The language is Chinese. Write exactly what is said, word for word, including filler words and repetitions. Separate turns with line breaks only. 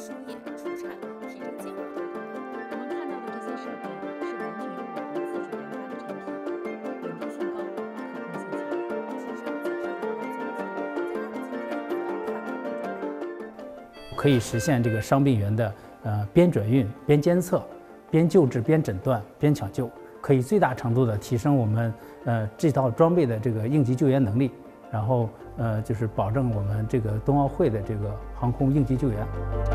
输液、除颤、体征监护等功能。我们看到的这些设备是完全由我们自主研发的产品，稳定性高，可控性强，提升检测的安全性。再让今天所要看到的这个，
可以实现这个伤病员的呃边转运、边监测、边救治、边诊断、边抢救，可以最大程度的提升我们呃这套装备的这个应急救援能力，然后呃就是保证我们这个冬奥会的这个航空应急救援。